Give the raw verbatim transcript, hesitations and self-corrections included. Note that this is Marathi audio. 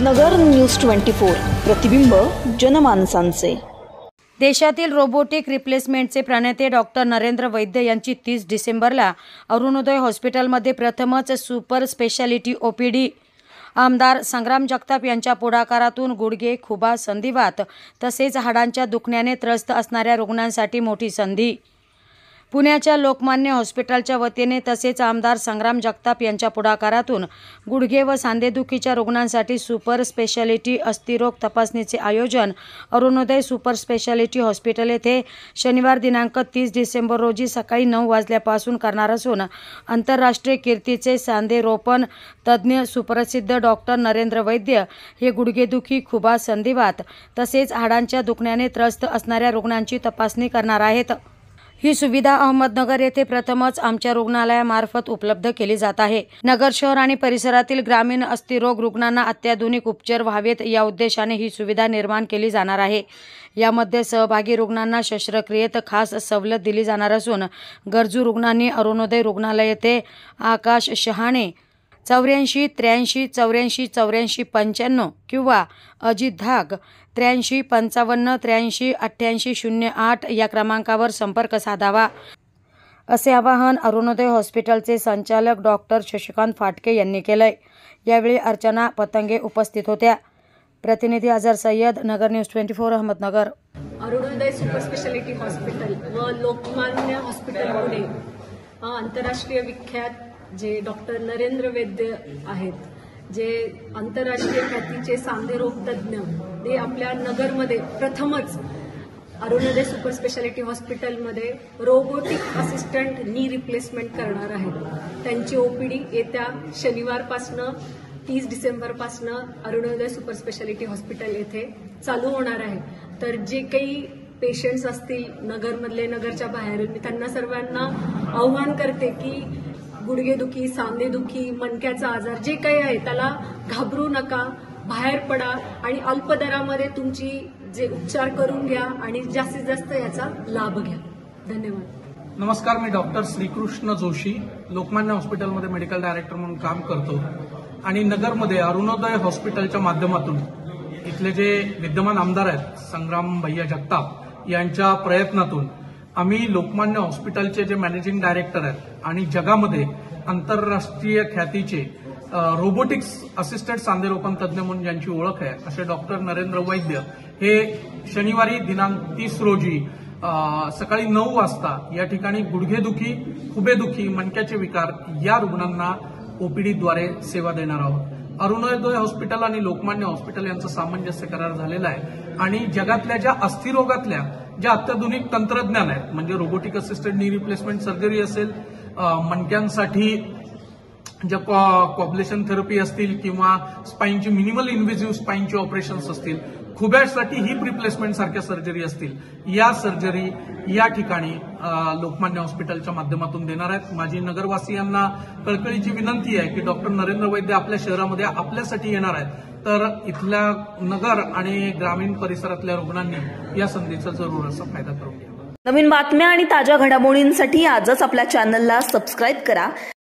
नगर न्यूज चोवीस प्रतिबिंब जनमानसांचे। देशातील रोबोटिक रिप्लेसमेंटचे प्रणेते डॉक्टर नरेंद्र वैद्य यांची तीस डिसेंबरला अरुणोदय हॉस्पिटलमध्ये प्रथमच सुपर स्पेशालिटी ओपीडी आमदार संग्राम जगताप यांच्या पुढाकारातून गुडघे, खुबा, संधिवात तसेच हाडांच्या दुखण्याने त्रस्त असणाऱ्या रुग्णांसाठी मोठी संधी। पुण्याच्या लोकमान्य हॉस्पिटलच्या वतीने तसेच आमदार संग्राम जगताप यांच्या पुढाकारातून गुडघे व सांधेदुखीच्या रुग्णांसाठी सुपर स्पेशालिटी अस्थिरोग तपासणीचे आयोजन अरुणोदय सुपर स्पेशालिटी हॉस्पिटल येथे शनिवार दिनांक तीस डिसेंबर रोजी सकाळी नऊ वाजल्यापासून करणार असून आंतरराष्ट्रीय कीर्तीचे सांधेरोपण तज्ज्ञ सुप्रसिद्ध डॉक्टर नरेंद्र वैद्य हे गुडघेदुखी, खुबा, संधिवात तसेच हाडांच्या दुखण्याने त्रस्त असणाऱ्या रुग्णांची तपासणी करणार आहेत। ही सुविधा अहमदनगर येथे प्रथमच आमच्या रुग्णालयामार्फत उपलब्ध केली जात आहे। नगर शहर आणि परिसरातील ग्रामीण अस्थिरोग रुग्णांना अत्याधुनिक उपचार व्हावेत या उद्देशाने ही सुविधा निर्माण केली जाणार आहे। यामध्ये सहभागी रुग्णांना शस्त्रक्रियेत खास सवलत दिली जाणार असून गरजू रुग्णांनी अरुणोदय रुग्णालय येथे आकाश शहाणे चौऱ्याऐंशी त्र्याऐंशी चौऱ्याऐंशी चौऱ्याऐंशी पंच्याण्णव किंवा अजित धाग त्र्याऐंशी पंचावन्न त्र्याऐंशी अठ्ठ्याऐंशी शून्य आठ या क्रमांकावर संपर्क साधावा, असे आवाहन अरुणोदय हॉस्पिटलचे संचालक डॉक्टर शशिकांत फाटके यांनी केले। यावेळी अर्चना पतंगे उपस्थित होत्या। प्रतिनिधी अजहर सय्यद, नगर न्यूज चोवीस Ahmednagar. Arunoday super speciality hospital व लोकमान्य हॉस्पिटल पुणे आंतरराष्ट्रीय विख्यात जे डॉक्टर नरेंद्र वैद्य आहेत, जे आंतरराष्ट्रीय ख्यातीचे सांधेरोग तज्ज्ञ, ते आपल्या नगरमध्ये प्रथमच अरुणोदय सुपर स्पेशालिटी हॉस्पिटलमध्ये रोबोटिक असिस्टंट नी रिप्लेसमेंट करणार आहेत। त्यांची ओपीडी येत्या शनिवारपासनं तीस डिसेंबरपासनं अरुणोदय सुपर स्पेशालिटी हॉस्पिटल येथे चालू होणार आहे। तर जे काही पेशंट्स असतील नगरमधले, नगरच्या बाहेर, मी त्यांना सर्वांना आव्हान करते की गुडघेदुखी, सांधेदुखी, मणक्याचा आजार जे काही आहे त्याला घाबरू नका, बाहेर पडा आणि अल्प दरामध्ये तुमची जे उपचार करून घ्या आणि जास्तीत जास्त याचा लाभ घ्या। धन्यवाद। नमस्कार, मी डॉक्टर श्रीकृष्ण जोशी लोकमान्य हॉस्पिटलमध्ये मेडिकल डायरेक्टर म्हणून काम करतो आणि नगरमध्ये अरुणोदय हॉस्पिटलच्या माध्यमातून इथले जे विद्यमान आमदार आहेत संग्राम भैया जगताप यांच्या प्रयत्नातून आम्ही लोकमान्य हॉस्पिटलचे जे मॅनेजिंग डायरेक्टर आहेत आणि जगामध्ये आंतरराष्ट्रीय ख्यातीचे रोबोटिक्स असिस्टंट सांधेरोपण तज्ज्ञ म्हणून ज्यांची ओळख आहे असे डॉक्टर नरेंद्र वैद्य हे शनिवारी दिनांक तीस रोजी सकाळी नऊ वाजता या ठिकाणी गुडघेदुखी, खुबेदुखी, मणक्याचे विकार या रुग्णांना ओपीडीद्वारे सेवा देणार आहोत। अरुणोदय हॉस्पिटल आणि लोकमान्य हॉस्पिटल यांचं सामंजस्य करार झालेला आहे आणि जगातल्या ज्या अस्थिरोगातल्या ज्या अत्याधुनिक तंत्रज्ञान आहेत, म्हणजे robotic assistant knee replacement surgery असेल, मणक्यांसाठी ज्या कॉब्लेशन थेरपी असतील किंवा स्पाईनची मिनिमल इन्व्हेसिव्ह स्पाईनची ऑपरेशन्स असतील, खुब्यासाठी हिप रिप्लेसमेंट सारख्या सर्जरी असतील, या सर्जरी या ठिकाणी लोकमान्य हॉस्पिटलच्या माध्यमातून देणार आहेत। माझी नगरवासियांना कळकळीची विनंती आहे की डॉक्टर नरेंद्र वैद्य आपल्या शहरामध्ये आपल्यासाठी येणार आहेत, तर इथल्या नगर आणि ग्रामीण परिसरातल्या रुग्णांनी या संधीचा जरूर असा फायदा करून घ्यावा। नवीन बातम्या आणि ताज्या घडामोडींसाठी आजच आपल्या चॅनलला सबस्क्राईब करा।